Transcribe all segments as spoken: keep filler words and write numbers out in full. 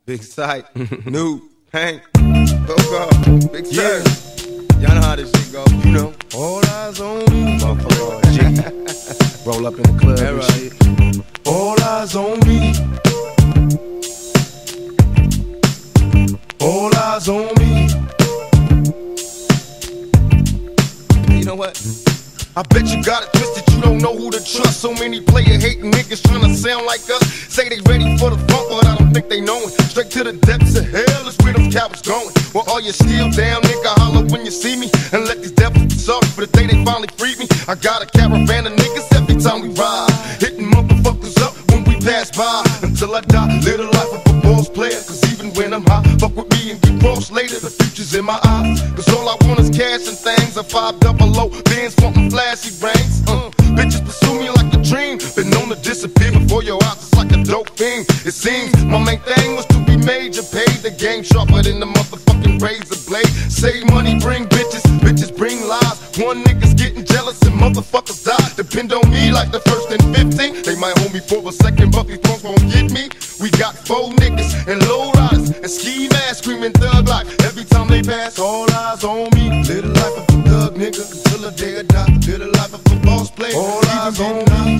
Big Sight, New, Hank, Go-Go, Big Sight. Y'all know how this shit go, you know. All eyes on me. Motherfucker, G. Roll up in the club and shit. All eyes on me. All eyes on me. You know what? I bet you got it twisted, you don't know who to trust. So many player hating niggas tryna sound like us. Say they ready for the funk, but I don't think they know it. Straight to the depths of hell is where them cowards going. Well, all you still down, nigga, holler when you see me. And let these devils be sorry for the day they finally freed me. I got a caravan of niggas every time we ride, hitting motherfuckers up when we pass by. Until I die, live the life of a boss player. Cause even when I'm high, fuck with me and get crossed later. The future's in my eyes. Cause all I want is cash and things. A five double O, bands wanting flashy rings. Uh, bitches pursue me like a dream. Been known to disappear before your eyes, it's like a dope thing. It seems my main thing was to be major. Paid the game sharper than the motherfucking razor blade. Save money, bring bitches, bitches bring lies. One nigga's getting jealous and motherfuckers die. Depend on me like the first and fifteen. They might hold me for a second, but these punks won't get me. We got four niggas and low riders and ski masks screaming thug life. Every time they pass, all eyes on me. Live the life of a thug nigga until the day I die. Live the life of a boss player. All eyes on me.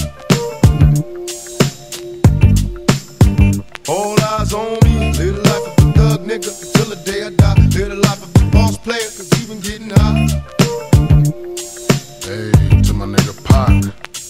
All eyes on me. Live the life of a thug nigga until the day I die. Live the life of a boss player, cause even getting high. Hey, to my nigga Pac.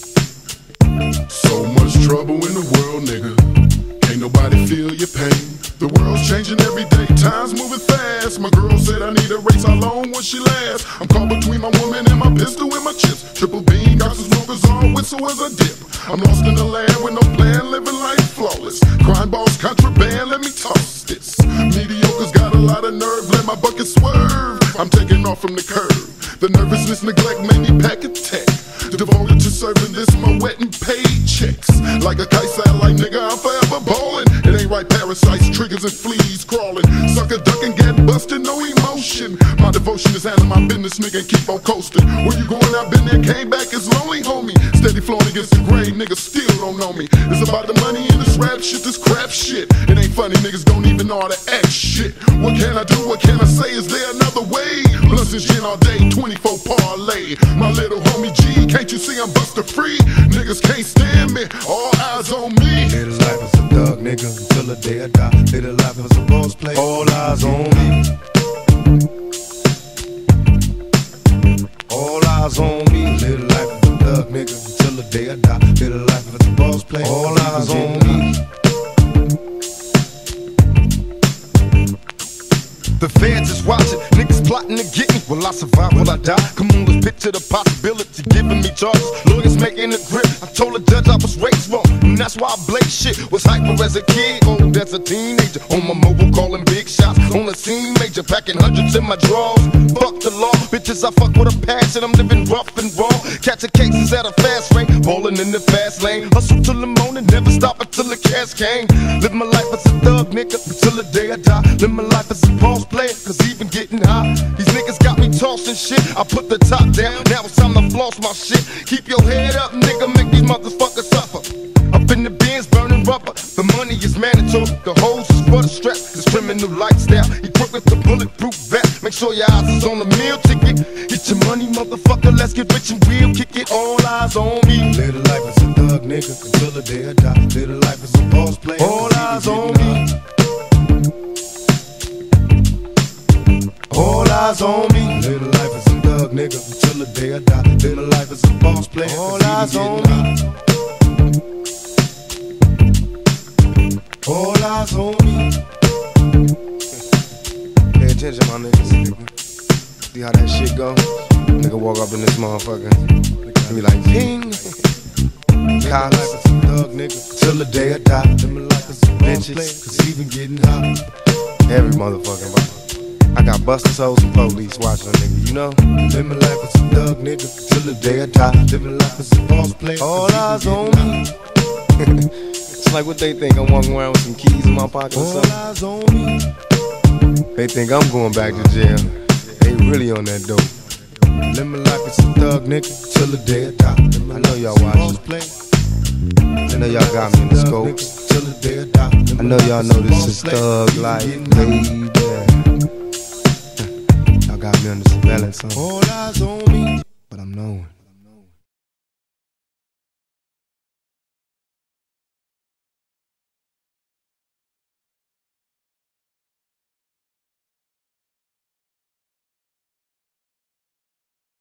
So much trouble in the world, nigga. Ain't nobody feel your pain. The world's changing every day, time's moving fast. My girl said I need a race, how long will she last? I'm caught between my woman and my pistol and my chips. Triple beam, got some smokers on, whistle as I dip. I'm lost in the land with no plan, living life flawless. Crime boss, contraband, let me toss this. Mediocre's got a lot of nerve, let my bucket swerve. I'm taking off from the curb. The nervousness, neglect made me pack a tech. Devoted to serving this, my wet and paid checks. Like a kite satellite, nigga, I'm forever ballin'. It ain't right, parasites, triggers and fleas crawling. Sucker ducking, get busted, no emotion. My devotion is handling my business, nigga, and keep on coasting. Where you going? I've been there, came back, it's lonely, homie. Steady flowing against the grain, niggas still don't know me. It's about the money and this rap shit, this crap shit. It ain't funny, niggas don't even know how to act shit. What can I do, what can I say, is there another way? Blunts and gin all day, twenty-four parlay. My little homie G, can't you see I'm buster free? Niggas can't stand me, all eyes on me. Live the life as a thug nigga until the day I die. Live the life as a boss player, all eyes on me. All eyes on me. Live the life as a thug nigga until the day I die. Live the life as a boss player, all eyes on me. The feds is watching, niggas plotting to get me. Will I survive, will I die? Come on, let's picture the possibility, giving me charges. Lawyers making a grip, I told the judge I was raised wrong, and that's why I blaze shit. Was hyper as a kid, old as a teenager. On my mobile calling big shots, on the scene major. Packing hundreds in my drawers, fuck the law. Bitches I fuck with a passion, I'm living rough and raw. Catching cases at a fast rate, ballin' in the fast lane. Hustle till the morning, never stop until the cash came. Live my life as a thug nigga until the day I die. Live my life as a boss player, cause even getting high. These niggas got me tossing shit. I put the top down, now it's time to floss my shit. Keep your head up, nigga, make these motherfuckers suffer. Up in the bins, burning rubber. The money is mandatory, the hoes is for the stress. This criminal lifestyle, equipped with the bulletproof vest. Make sure your eyes is on the meal ticket. Get your money, motherfucker, let's get rich and we'll kick it. All eyes on me. Live the life as a thug nigga until the day I die. Live the life as a boss player, all eyes on me. All eyes on me. Live the life as a thug nigga until the day I die. Live the life as a boss player, all eyes on me. All eyes on me. Pay attention, my niggas. See how that shit go? Nigga walk up in this motherfucker and be like, ping. Live as a thug nigga till the day I die. Live my life as a boss player, cause even getting high. Every motherfucking body. I got busters, hoes, and police watching a nigga, you know? Live my life as a thug nigga till the day I die. Live my life as a boss player, all eyes on me. It's like what they think, I'm walking around with some keys in my pocket or something. All eyes on me. They think I'm going back to jail. They really on that dope. Live my life as a thug nigga till the day I die. I know y'all watching. I know y'all got me in the scope. Till the day I die. I know y'all know this is Thug Life, baby. Y'all got me on the surveillance song. All eyes on me.